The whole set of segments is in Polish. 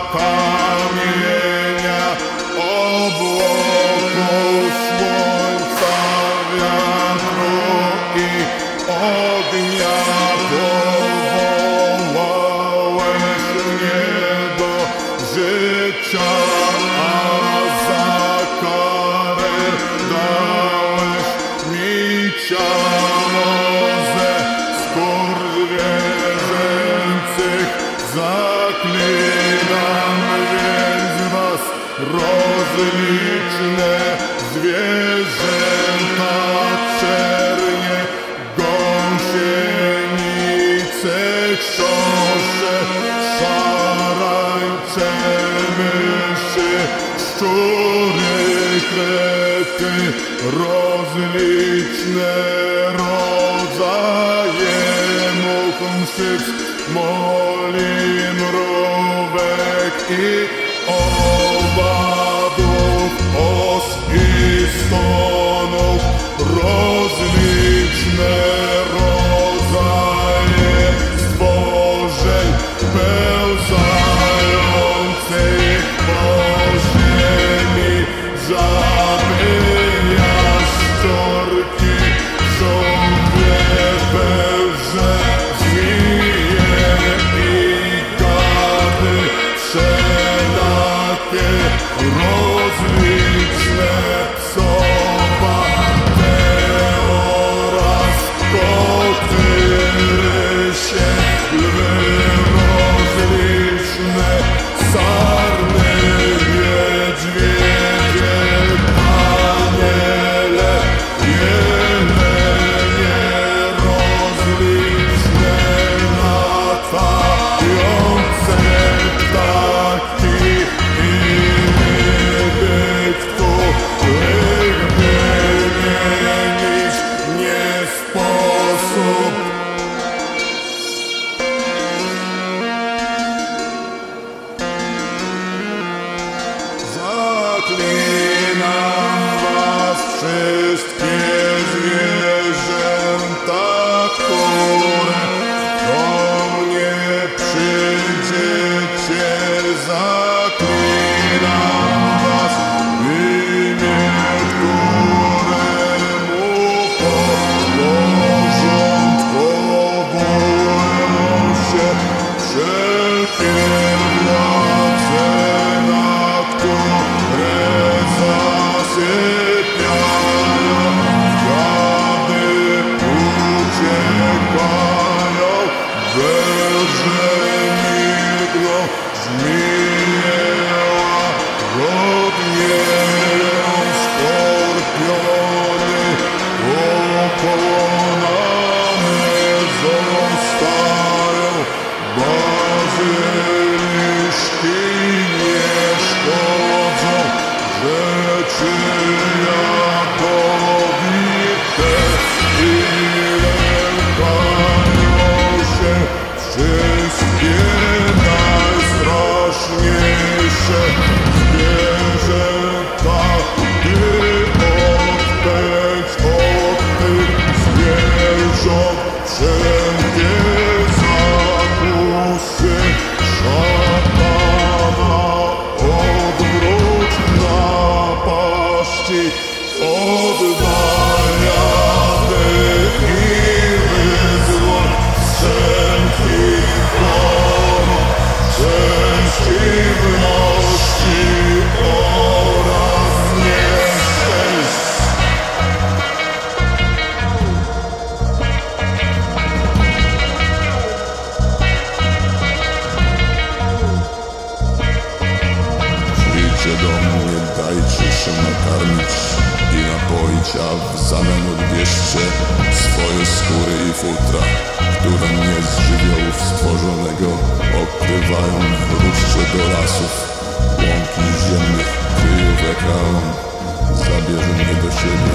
kamienia, obłoku słońca, wiatru i ognia powołałeś mnie do życia, a za karę dałeś mi ciało ze skór zwierzęcych. Zaklinam więc was, rozliczne zwierzęta, czernie, gąsienice, książę, szarańcze, myszy, szczury, krety, rozliczne rodzaje much, mszyc, moli, mrówek i owadów, os i stonów, rozliczne rodzaje stworzeń pełzających po ziemi, żaby, jaszczurki, żółwie, węże, żmije i gady, wszelakie rozliczne psowate oraz koty, rysie, lwy, rozliczne sarny, niedźwiedzie, aniele, jelenie, rozliczne latające ptaki i ryby, których wymienić nie sposób. Zaklinam was, wszystkie zwierzęta, które do mnie przyjdziecie. Zaklinam was w imię, któremu podporządkowują się wszelkie władze, na które zasypiają, gady uciekają, węże milkną, żmije łagodnieją, skorpiony pokonane zostają, bazyliszki nie szkodzą, rzeczy jadowite i lękają się wszystkie najstraszniejsze zwierzęta. Ty odpędź od tych zwierząt wszelkie zakusy szatana, odwróć napaści, oddaj rady i wyzwól wszelkich chorób, częściwności oraz nieszczęść. Przyjdźcie do mnie, dajcie się nakarmić i napoić, a w zamian odbierzcie swoje skóry i futra, które mnie z żywiołów stworzonego okrywają. Wróćcie do lasów, łąki ziemnych, kryjówek, a on zabierze mnie do siebie.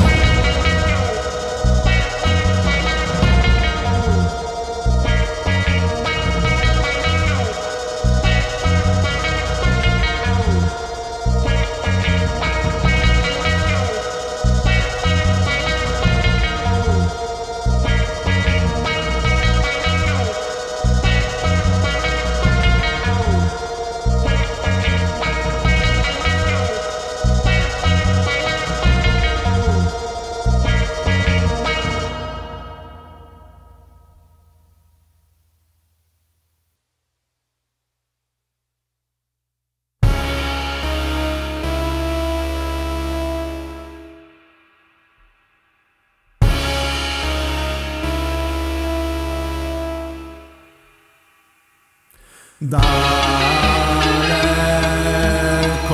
Daleko,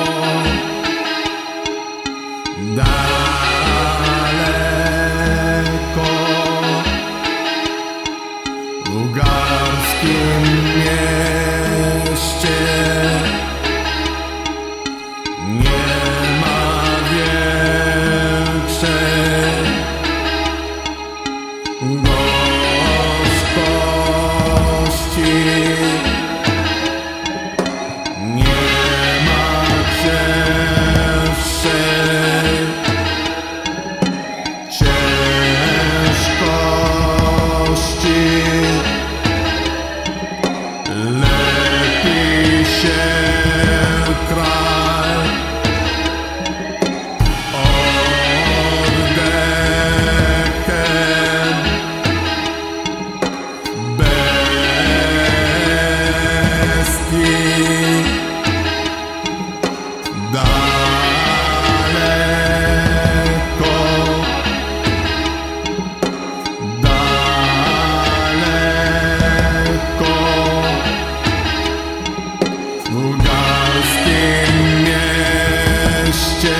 daleko w lugarskim mieście nie ma większej gorzkości. Lepi się kraj oddechem bestii. Daleko, daleko w bułgarskim mieście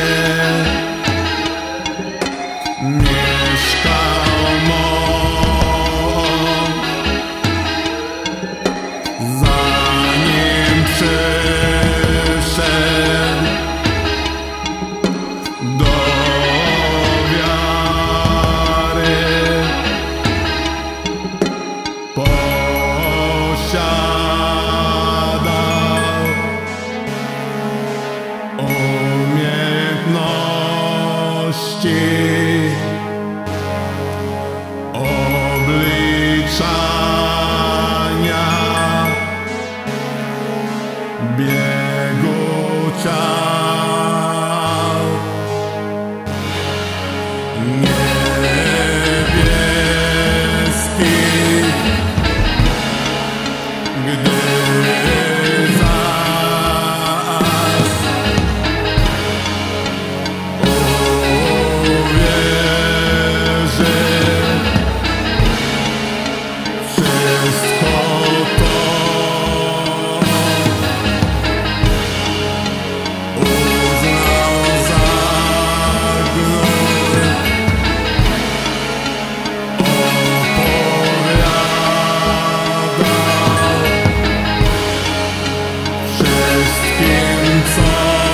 mieszkał mąż, zanim przyszedł do wiary. Posiadał umiejętności obliczania biegu ciał. Niebieski, gdy zaś uwierzy, wszystko to uznał za gnój. Wszystkim, co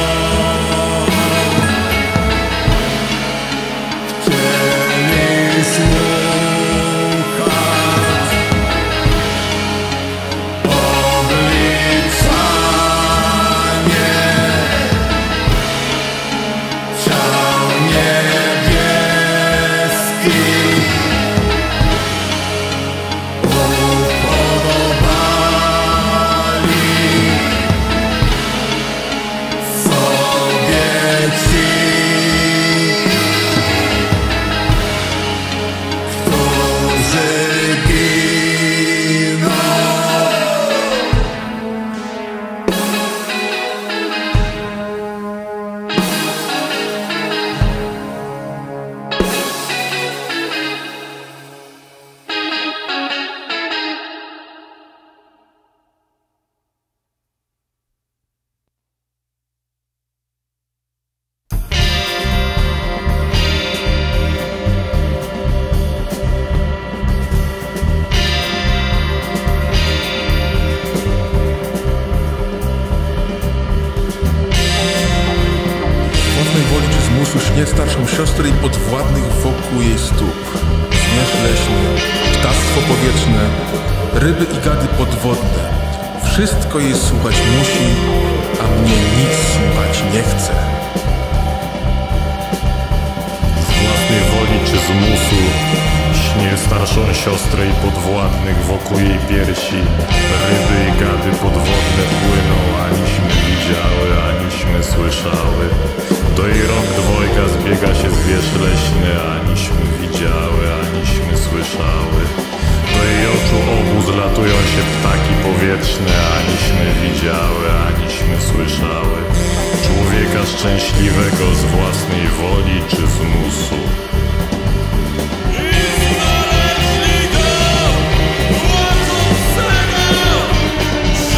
chcieli słuchać, obliczanie ciał niebieskich upodobali sobie ci, którzy giną. Własnej woli czy zmusu śnię starszą siostrę i podwładnych wokół jej stóp. Zmierzch leśny, ptactwo powietrzne, ryby i gady podwodne. Wszystko jej słuchać musi, a mnie nic słuchać nie chce. Z własnej woli czy zmusu śnię starszą siostrę i podwładnych wokół jej piersi. Ryby i gady podwodne płyną, aniśmy widziały, aniśmy słyszały. Do jej rąk dwojga zbiega się zwierz leśny, aniśmy widziały, aniśmy słyszały. Do jej oczu obu zlatują się ptaki powietrzne, aniśmy widziały, aniśmy słyszały. Człowieka szczęśliwego z własnej woli czy zmusu. I znaleźli go, płaczącego,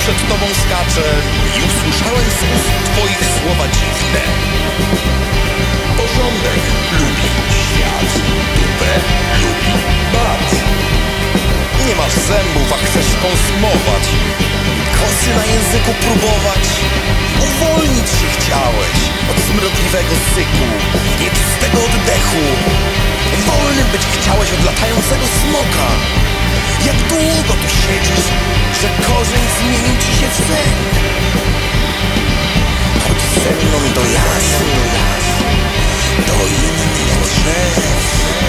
przed tobą skaczę i usłyszałem z ust twoich słowa dziwne. Porządek lubi świat, dupę lubi bat. Nie masz zębów, a chcesz konsumować, kosy na języku próbować. Uwolnić się chciałeś od smrodliwego syku, nieczystego oddechu. Wolnym być chciałeś od latającego smoka. Jak długo tu siedzisz, że korzeń zmienił ci się w sen? Chodź ze mną do lasu, do innych drzew.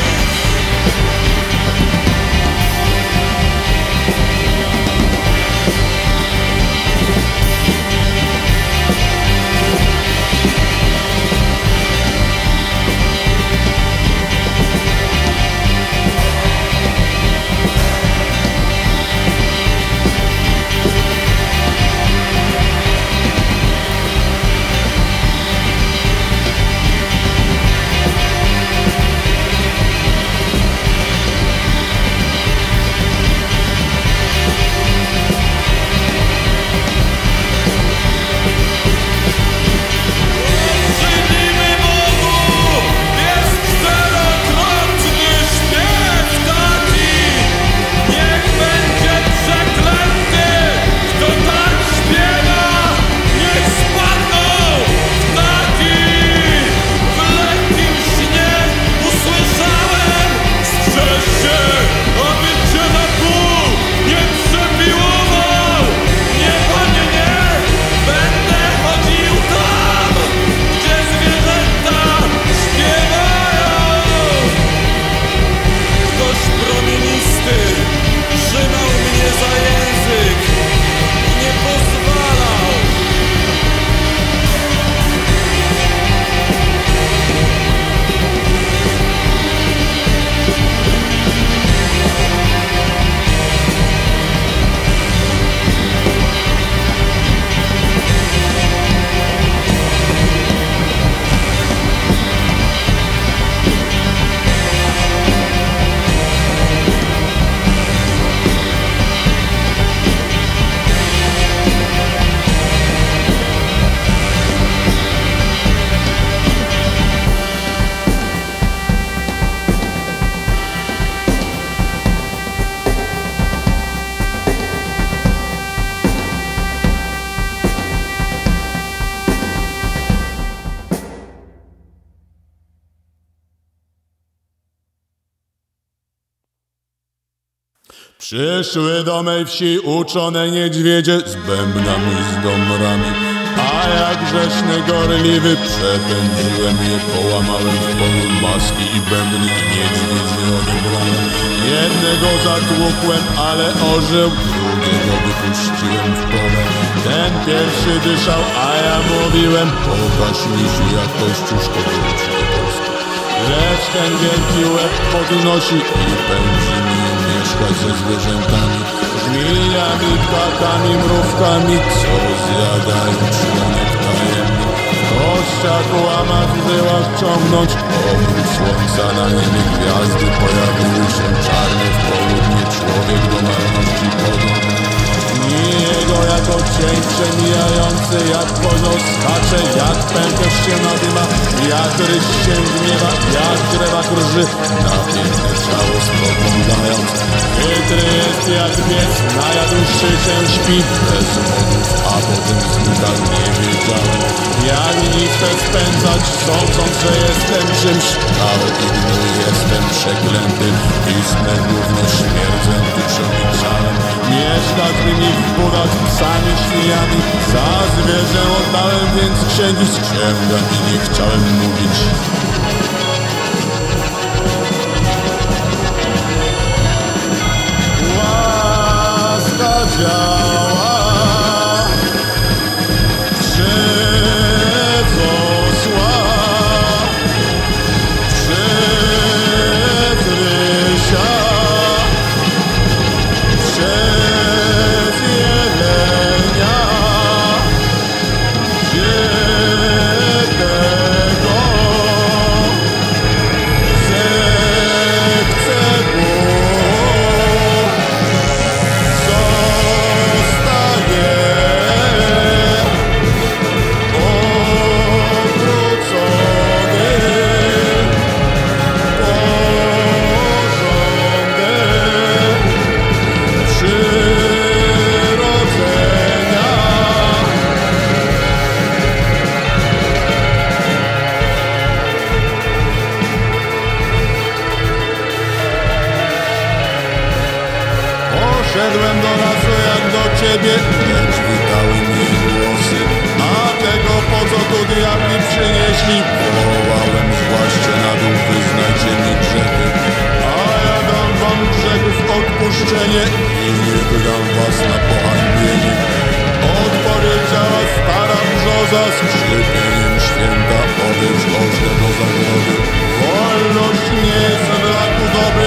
Przyszły do mej wsi uczone niedźwiedzie z bębnami, z domrami, a jak grzeszny gorliwy przepędziłem je, połamałem w polu maski i bębny i niedźwiedzie odebrałem. Jednego zatłukłem, ale ożył, drugiego wypuściłem w pole. Ten pierwszy dyszał, a ja mówiłem, pokaż mi się jak kościuszko wróci do Polski. Lecz ten wielki łeb podnosi i pędzi mi mieszkać ze zwierzętami, żmijami, ptakami, mrówkami, co zjadają członek tajemny. W kościach, łamach, żyłach ciągnąć, obrót słońca na niebie gwiazdy pojawiły się czarne w południe, człowiek do marności podobny. Jego jako cień przemijający, jak kozioł skacze, jak pęcherz się nadyma, jak ryś się gniewa, jak drzewa krży, na piękne ciało spoglądając. Chytry jest jak pies, najadłszy się śpi, bez wodów, a potem znika, nie wiedziałem. Jak nie chcę spędzać, sądząc, że jestem czymś, a od gnój jestem przeklęty, istne gówno śmierdzę duszą i ciałem. Mieszkać by mi w budach psami, świniami, za zwierzę oddałem więc księgi z księgami, nie chciałem mówić. Łaska działa, przedosła, przedrysia, jelenia, gdzie tego Wszedłem do lasu jak do ciebie, lecz witały mnie głosy. A tego po co tu diabli przynieśli? Wołałem zwłaszcza na dół, wyznajcie mi grzechy. A ja dam wam grzechów odpuszczenie i nie wydam was na pohańbienie. Odpowiedziała stara brzoza, skrzypieniem święta odejdź Boże do zagrody. Wolność nie jest dla chudoby.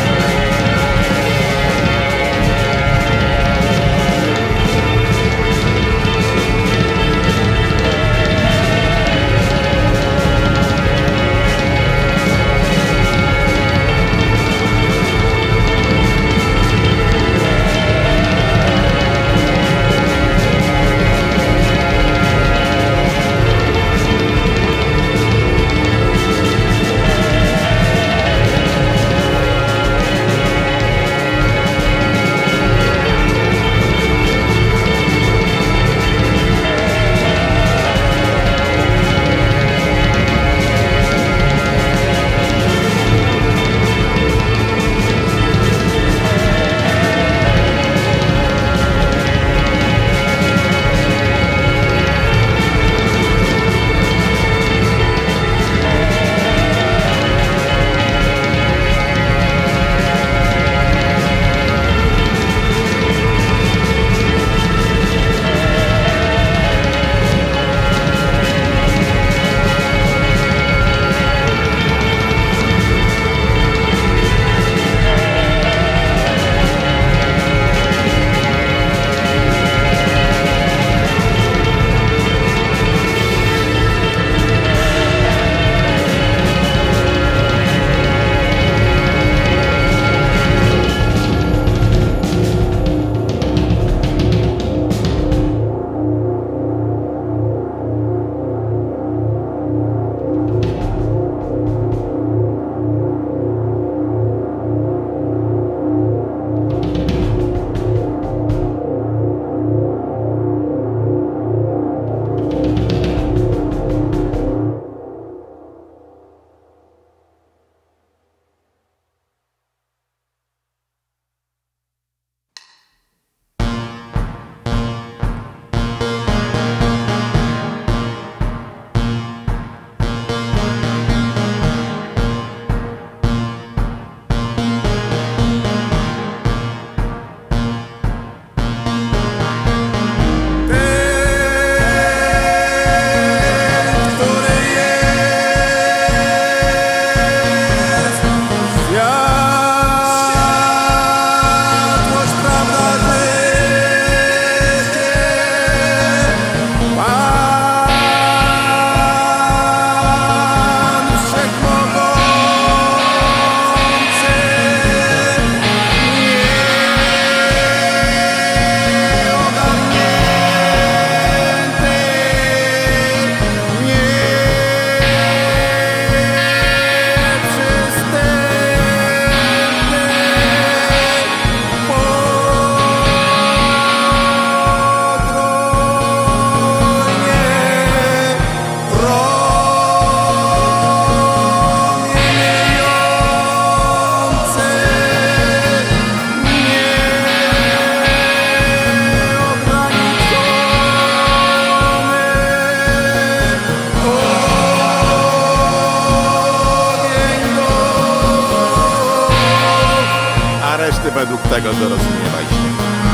według tego dorozumiewaj się.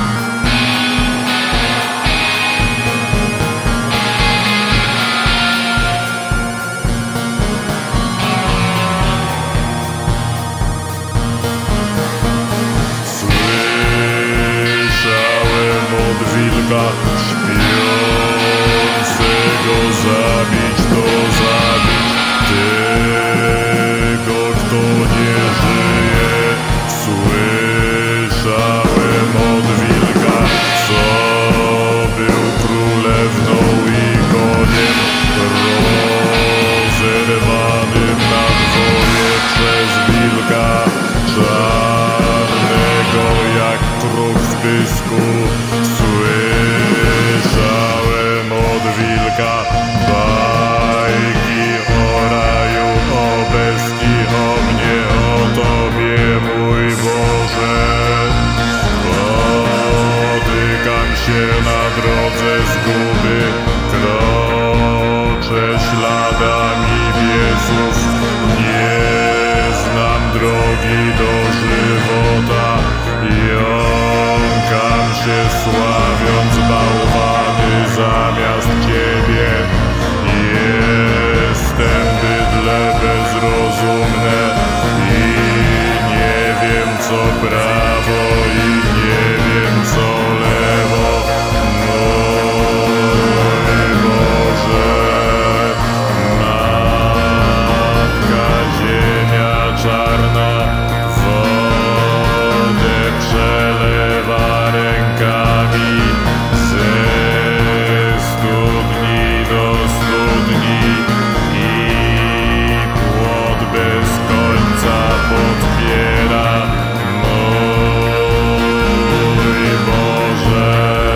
Słyszałem od wilka śpiącego zabić to zabić tego, kto nie żyje. Słyszałem od wilka, co był królewną i koniem rozerwanym na dwoje przez wilka czarnego jak kruk w pysku. Słyszałem od wilka bajki o raju, o bestii, o mnie, o Tobie, mój Boże. drogi do żywota. Jąkam się sławiąc bałwany zamiast ciebie. Jestem bydle bezrozumne i nie wiem co prawo i nie wiem co lewo. Mój Boże, matka ziemia czarna wodę przelewa rękami ze studni do studni i płot bez końca podpiera. Mój Boże,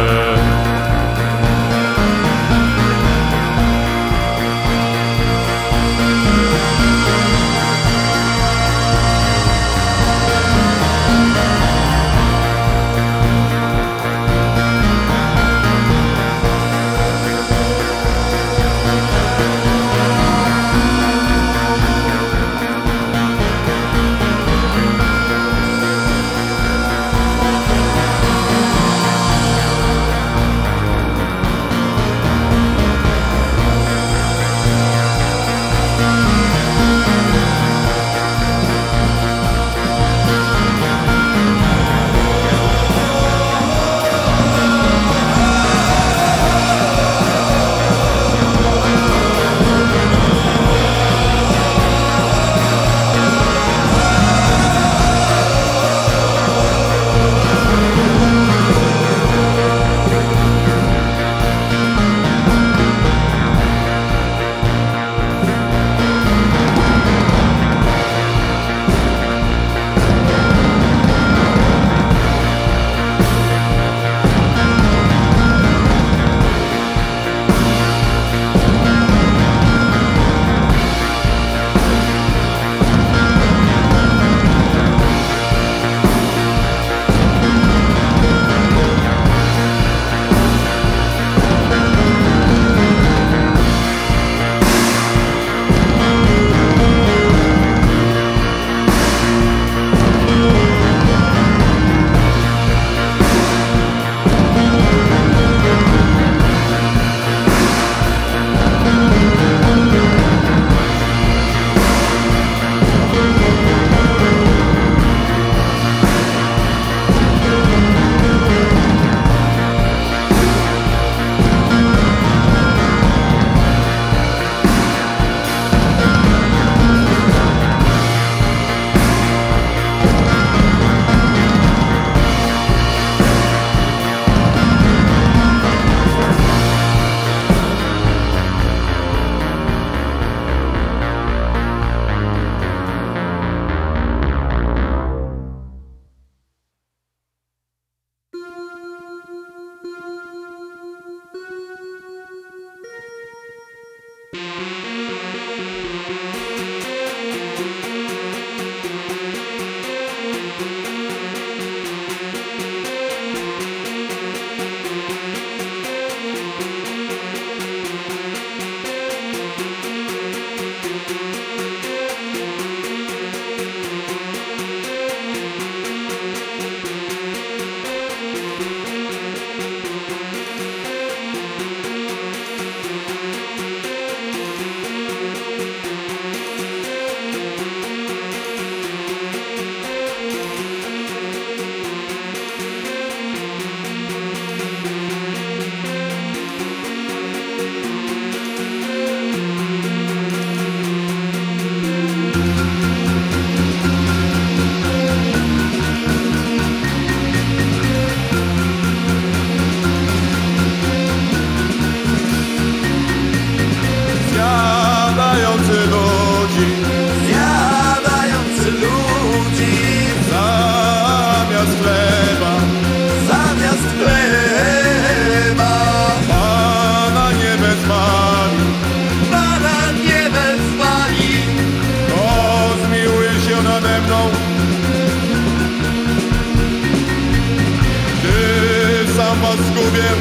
was zgubię.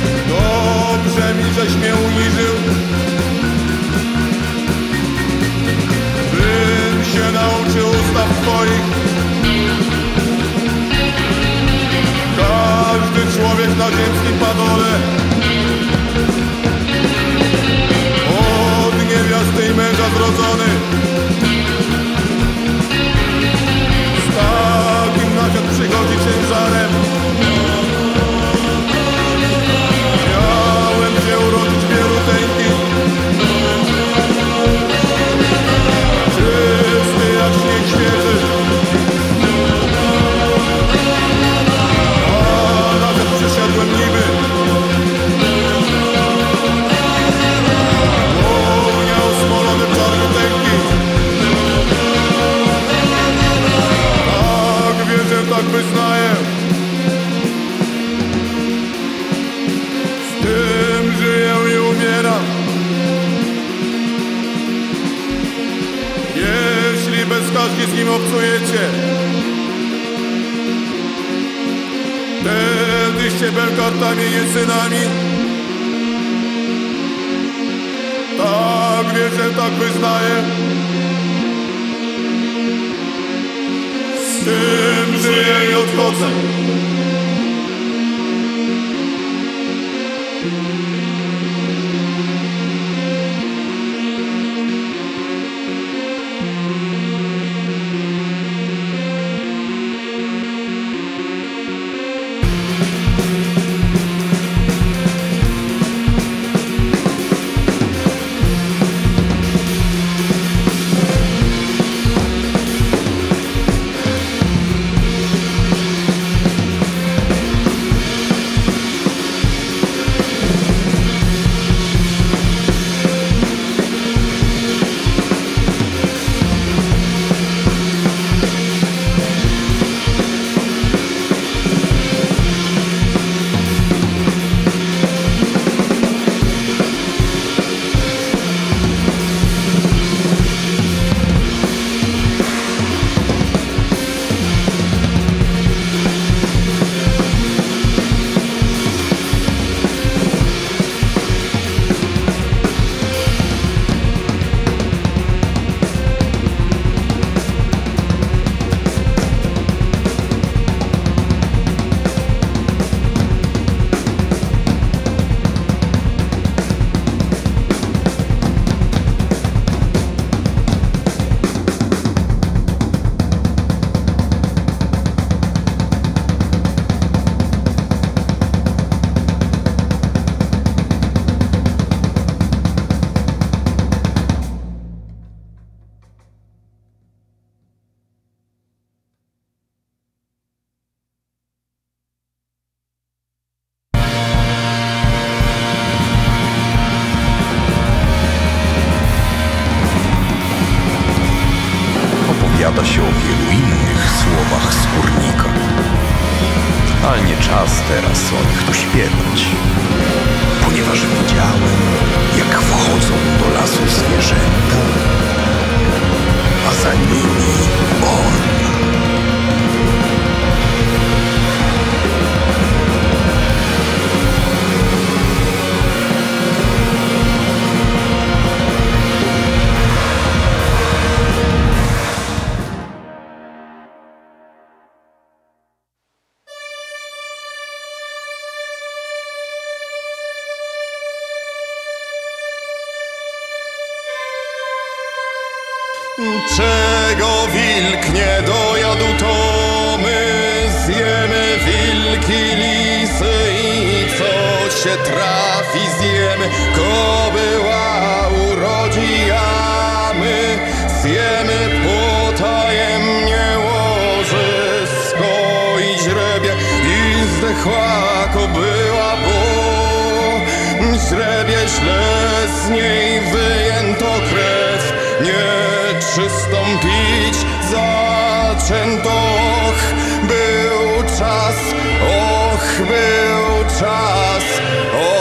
Dobrze mi, żeś mnie uniżył. na ziemskim padole. Od niewiasty i męża zrodzony, z takim nawiat przychodzi ciężarem. Miałem się urodzić wieluteńki, czysty jak śnieg świeży, a nawet przysiadłem niby. Miał smolone czarnotenki. Tak wierzę, tak wyznaję, z tym żyję i umieram. Jeśli bezkarnie z nim obcujecie, wtedyście belkartami i synami. Tak wierzę, tak wyznaję, z tym żyję i odchodzę. Opowiada się o wielu innych słowach skórnika, ale nie czas teraz o nich tu śpiewać, ponieważ widziałem, jak wchodzą do lasu zwierzęta, a za nimi on. Czego wilk nie dojadł, to my zjemy, wilki, lisy i co się trafi zjemy. Kobyła urodzi, a my zjemy potajemnie łożysko i źrebie. I zdechła kobyła, bo źrebie źle z niej wyjęto krew. Nieczystą pić zaczęto, był czas, był czas,